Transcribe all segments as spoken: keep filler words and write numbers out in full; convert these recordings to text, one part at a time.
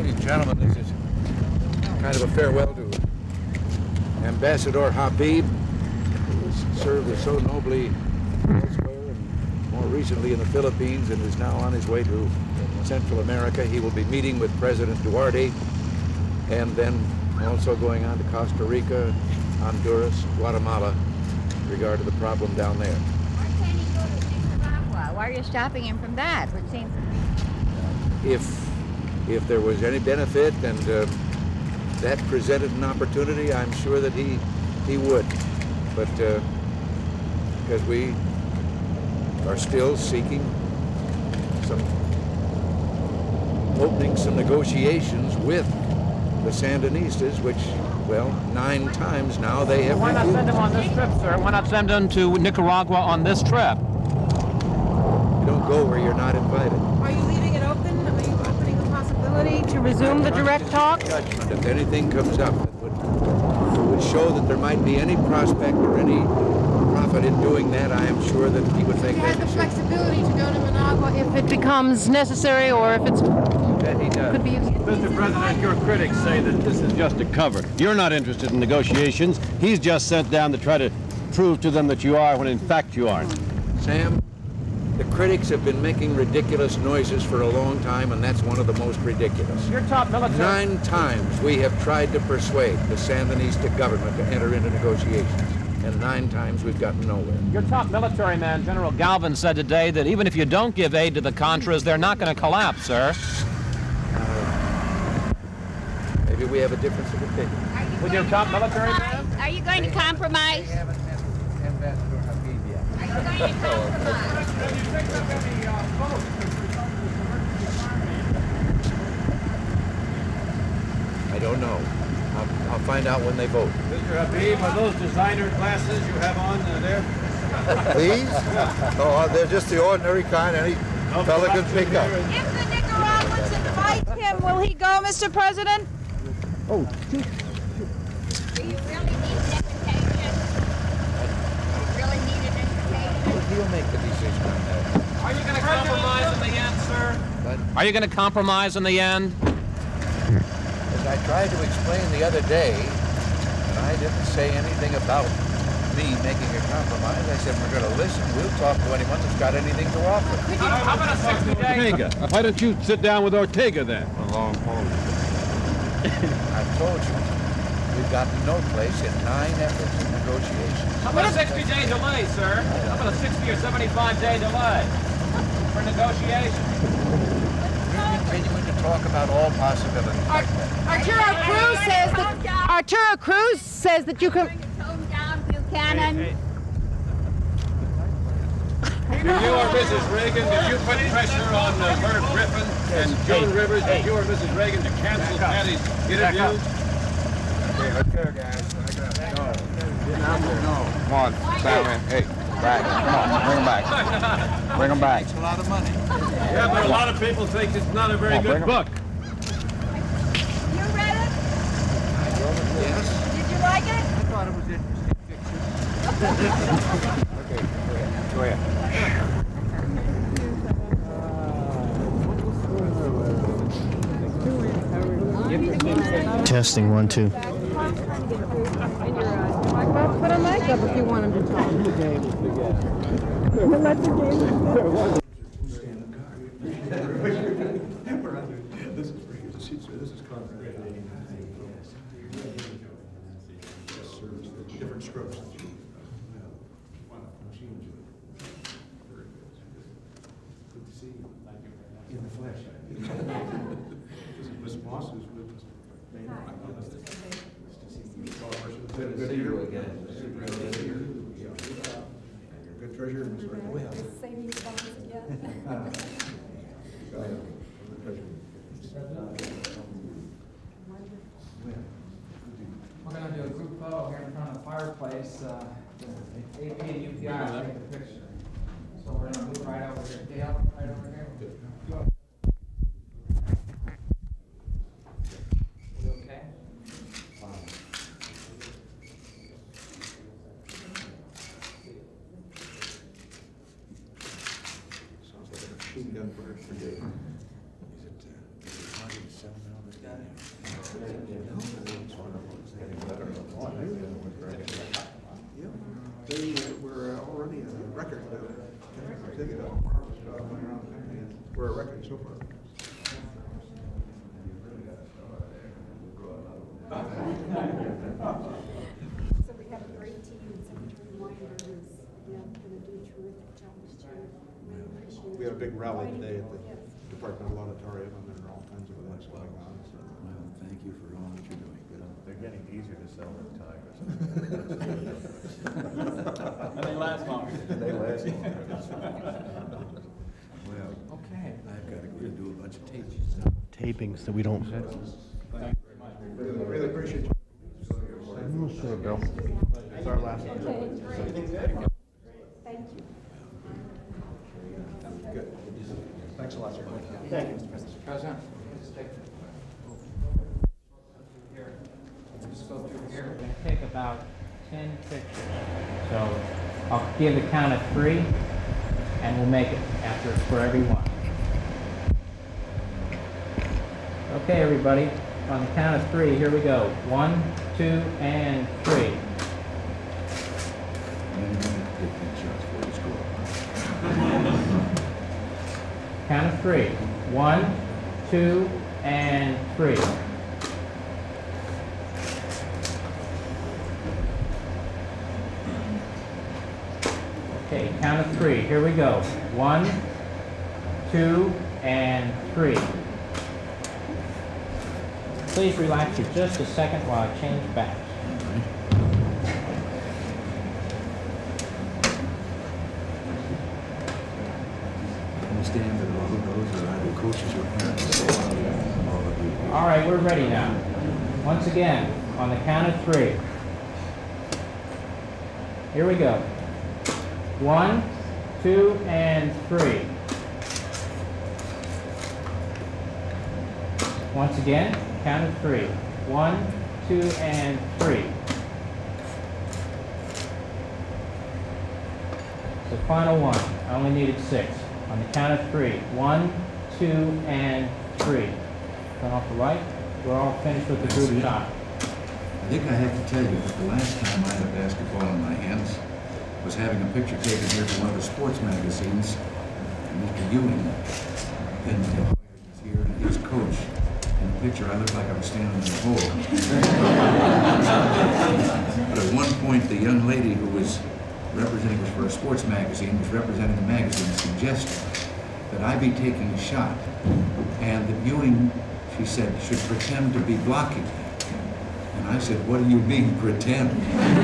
Ladies and gentlemen, this is kind of a farewell to Ambassador Habib, who has served us so nobly elsewhere and more recently in the Philippines and is now on his way to Central America. He will be meeting with President Duarte and then also going on to Costa Rica, Honduras, Guatemala in regard to the problem down there. Why can't he go to Nicaragua? Why are you stopping him from that? It seems... If, if there was any benefit and uh, that presented an opportunity, I'm sure that he, he would. But uh, because we are still seeking some, opening some negotiations with the Sandinistas, which, well, nine times now they have Why not refused. send them on this trip, sir? Why not send them to Nicaragua on this trip? You don't go where you're not invited. Are you leaving it open? Are you opening the possibility to resume the direct talks? Judgment. If anything comes up that would, that would show that there might be any prospect or any profit in doing that, I am sure that he would make He that has the decision. flexibility to go to Managua if it becomes necessary or if it's That he does. could be used. Mister President, your critics say that this is just a cover. You're not interested in negotiations. He's just sent down to try to prove to them that you are when in fact you aren't. Sam, the critics have been making ridiculous noises for a long time, and that's one of the most ridiculous. Your top military... Nine times we have tried to persuade the Sandinista government to enter into negotiations, and nine times we've gotten nowhere. Your top military man, General Galvin, said today that even if you don't give aid to the Contras, they're not going to collapse, sir. Uh, maybe we have a difference of opinion. With your top military man? Are you going to compromise? They haven't met Ambassador Habib yet. Are you going to compromise? I don't know. I'll, I'll find out when they vote. Mister Habib, are those designer glasses you have on uh, there? These? Oh, they're just the ordinary kind any fella can pick up. If the Nicaraguans invite him, will he go, Mister President? Oh, Do you really need an invitation? You really need an invitation? He'll make the decision on that. Are you going to compromise in the end, sir? But Are you going to compromise in the end? as I tried to explain the other day, and I didn't say anything about me making a compromise. I said we're going to listen. We'll talk to anyone that's got anything to offer. How about a sixty day? Ortega. Why don't you sit down with Ortega then? a long pause. I've told you, we've gotten no place in nine efforts of negotiations. How about a sixty day delay, sir? How about a sixty or seventy-five day delay for negotiations? We're continuing to talk about all possibilities like that. Arturo Cruz says that Arturo Cruz says that you can. Bring his home down, Buchanan. Did you or Missus Reagan, did you put pressure on uh, Merv Griffin and Joan Rivers, did you or Missus Reagan to cancel Patty's interview? Okay, let's go, guys. I got it. No. Come on, Batman. Hey, back. Come on, bring them back. Bring them back. It's a lot of money. Yeah, but a lot of people think it's not a very Come on, good bring 'em. book. You read it? Yes. Did you like it? I thought it was interesting fiction. Okay, go ahead. Go ahead. Testing one, two. Put a mic up if you want him to talk. Let the game. This is Reagan. This is Conrad. Service, different strokes. Good to see you. In the flesh. This is Miss Moss, who's with us. Bain. Nice to see you. Good to see you again. You're a good treasurer, Miss Reagan. Well. Savings bonds again. We're going to do a group photo here in front of the fireplace. Uh, A P and U P I will take the picture. So we're going to move right over here. Dale, right over here. We okay? Sounds like a machine gun for for Dave. Is it, uh, is it hard to sell now that like going around the country. We're a record so far. So we have a great team, and Secretary Weinberger is, yeah, going to do a terrific job this year. Really appreciate it. We had a big rally today at the Yes. Departmental Auditorium, and there are all kinds of events going on. So. Well, thank you for all that you're doing. Good on. They're getting easier to sell than tigers. And they last longer. They last longer. Well, Okay. I've got to go and do a bunch of tapes. Tapings so we don't. Really, really appreciate you. Sure, Bill. It's our last one. Thank you. Good. Thanks a lot, sir. Thank you, Mister President. President, just take, here. Just go through here. We're going to take about ten pictures. So I'll give the count of three, and we'll make it after it's for everyone. Okay, everybody. On the count of three, here we go. One, two, and three. Count of three. One, two, and three. Okay, count of three. Here we go. One, two, and three. Please relax for just a second while I change backs. Understand that all of those are either coaches or parents. All of you. All right, we're ready now. Once again, on the count of three. Here we go. One, two, and three. Once again, count of three. One, two, and three. The final one. I only needed six. On the count of three. One, two, and three. Turn off the light. We're all finished with the group shot. I think I have to tell you that the last time I had a basketball in my hands was having a picture taken here for one of the sports magazines. And Mister Ewing, then was here, and his coach. In the picture, I looked like I was standing in the hole. But at one point, the young lady who was representing us for a sports magazine was representing the magazine suggested that I be taking a shot, and that Ewing, she said, should pretend to be blocking me. And I said, what do you mean, pretend?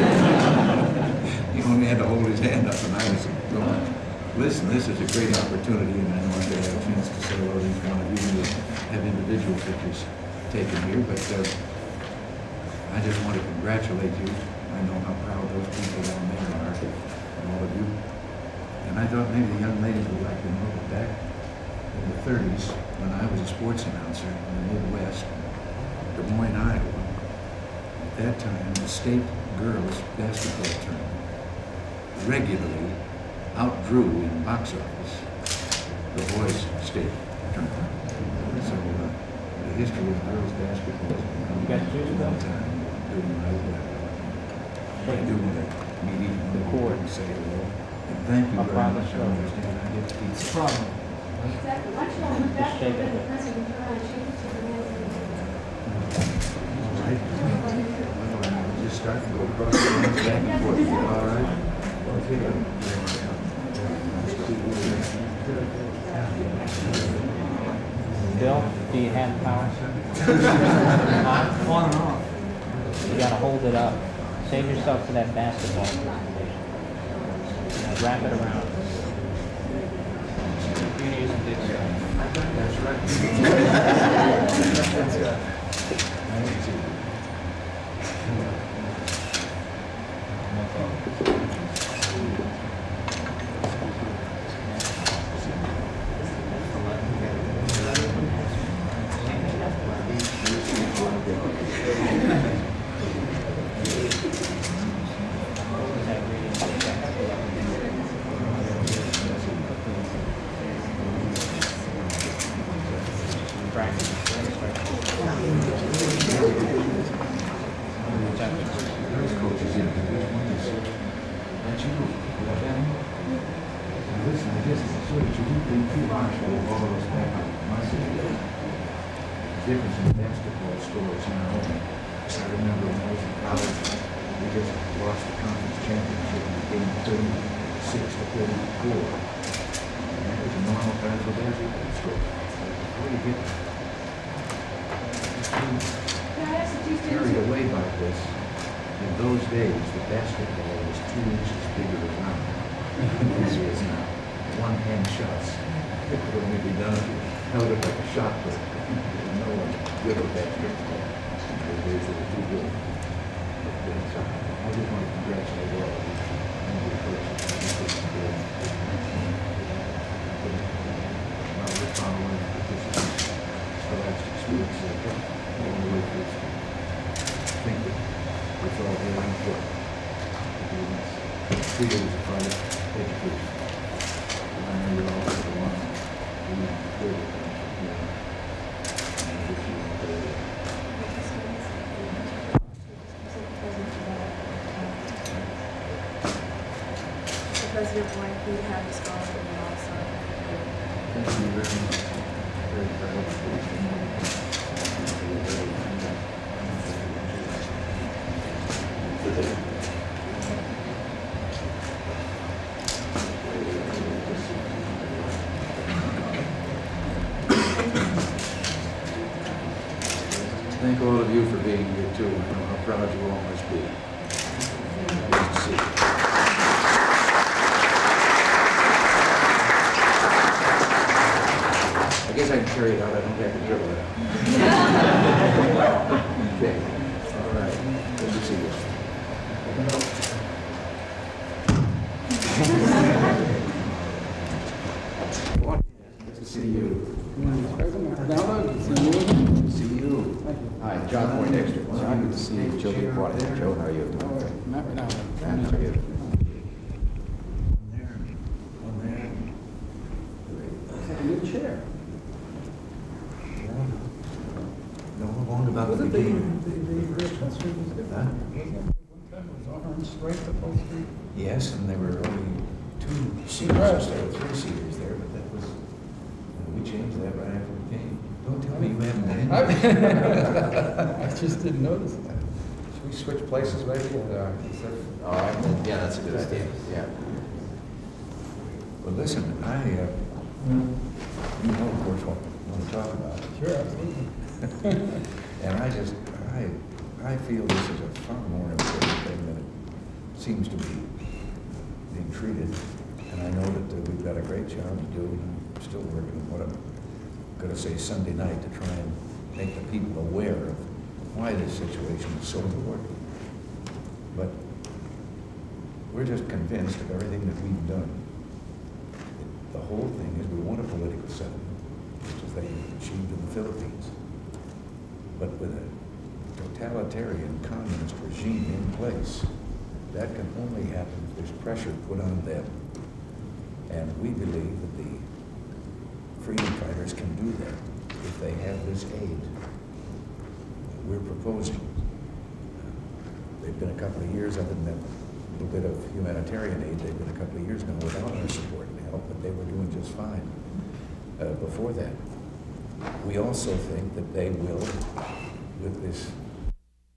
He only had to hold his hand up, and I was going, listen, this is a great opportunity, and I know I'm going to have a chance to say hello to each one of you and have individual pictures taken here, but uh, I just want to congratulate you. I know how proud those people down there are, and all of you. And I thought maybe the young ladies would like to know that back in the thirties, when I was a sports announcer in the Midwest, Des Moines, Iowa, at that time, the state girls basketball tournament regularly outdrew in box office the boys' state tournament. So uh, the history of girls' basketball has been You got to choose a long them. time doing my work. I do want to meet each one of you and say hello. And thank you Up very on the much. I show. understand I get to keep No problem. Exactly. Why don't you hold it back Just shake a it. bit, President, turn around, shake it to the man. All right. Well, just start and go across the lines back and forth. You all right? Okay. Bill, do you have power? On and off. You gotta hold it up. Save yourself for that basketball presentation. Now wrap it around. You can use a big stuff. That's Listen, I guess so that you didn't think too much of all of us back in my city. The difference in basketball scores now. I remember when I was in college, we just lost the conference championship in game thirty-six to thirty-four. And that was a normal kind of basketball score. How do you get carried away by this? In those days, the basketball was two inches bigger around than it is now. One-hand shots. It could only be done if you held it like a shot put. No one good at basketball. Those days they were too good. But, uh, I just want to congratulate all of you. And your coaches. I think this is good. Well, we're following participants. Scholastic students. All the way through school. I think that it's all very important. Three years of private education. I know you're all the one who did it. And I wish you all the best. Mister President, Blank, we have a scholarship and also. Thank you very much. Very proud of you. Thank all of you for being here too. I know how proud you all must be. Nice to see you. I guess I can carry it out. I don't have to dribble it out. Okay. All right. Good to see you. Nice to see you. See you. Hi, John Poindexter. So good to see you. Joe Quaddy. Joe, how are you? Matt Renaldo. Matt, how are you? Good chair. Know how long about the beginning? Yes, and there were only two seaters there, three seaters there, but that was, uh, we changed that right after we came. Don't tell me you haven't been. I just didn't notice that. Should we switch places maybe? Uh, All right. Yeah, that's a good idea. Yeah. Well, listen, I, uh, you know, of course, what I want to talk about. Sure, absolutely. And I just, I, I feel this is a far more important thing than it seems to be being treated. And I know that uh, we've got a great job to do, and I'm still working on what I'm going to say Sunday night to try and make the people aware of why this situation is so important. But we're just convinced of everything that we've done. The whole thing is we want a political settlement, just as they achieved in the Philippines. But with a totalitarian communist regime in place, that can only happen if there's pressure put on them. And we believe that the freedom fighters can do that if they have this aid that we're proposing. They've been a couple of years, other than that little bit of humanitarian aid, they've been a couple of years now without our support and help, but they were doing just fine uh, before that. We also think that they will, with this